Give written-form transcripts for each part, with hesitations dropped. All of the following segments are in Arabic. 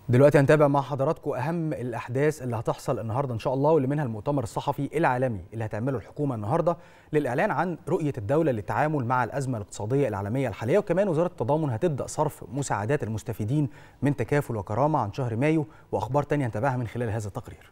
دلوقتي هنتابع مع حضراتكم أهم الأحداث اللي هتحصل النهاردة إن شاء الله، واللي منها المؤتمر الصحفي العالمي اللي هتعمله الحكومة النهاردة للإعلان عن رؤية الدولة للتعامل مع الأزمة الاقتصادية العالمية الحالية. وكمان وزارة التضامن هتبدأ صرف مساعدات المستفيدين من تكافل وكرامة عن شهر مايو، وأخبار تانية هنتابعها من خلال هذا التقرير.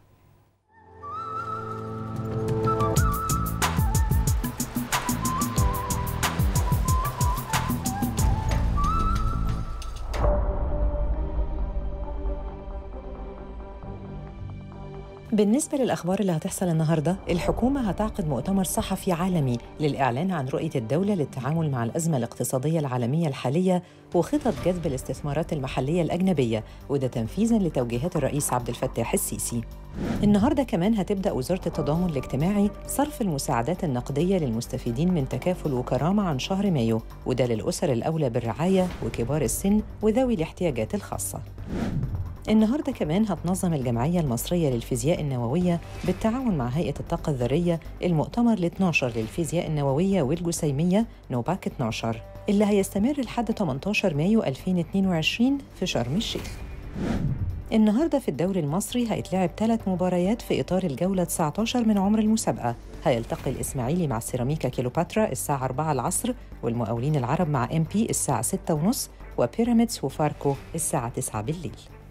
بالنسبة للأخبار اللي هتحصل النهاردة، الحكومة هتعقد مؤتمر صحفي عالمي للإعلان عن رؤية الدولة للتعامل مع الأزمة الاقتصادية العالمية الحالية وخطط جذب الاستثمارات المحلية الأجنبية، وده تنفيذاً لتوجيهات الرئيس عبد الفتاح السيسي. النهاردة كمان هتبدأ وزارة التضامن الاجتماعي صرف المساعدات النقدية للمستفيدين من تكافل وكرامة عن شهر مايو، وده للأسر الأولى بالرعاية وكبار السن وذوي الاحتياجات الخاصة. النهاردة كمان هتنظم الجمعية المصرية للفيزياء النووية بالتعاون مع هيئة الطاقة الذرية المؤتمر ال 12 للفيزياء النووية والجسيمية نوباك 12، اللي هيستمر لحد 18 مايو 2022 في شرم الشيخ. النهاردة في الدوري المصري هيتلعب 3 مباريات في إطار الجولة 19 من عمر المسابقة. هيلتقي الإسماعيلي مع سيراميكا كيلوباترا الساعة 4 العصر، والمقاولين العرب مع MP الساعة 6:30، وبيراميدز وفاركو الساعة 9 بالليل.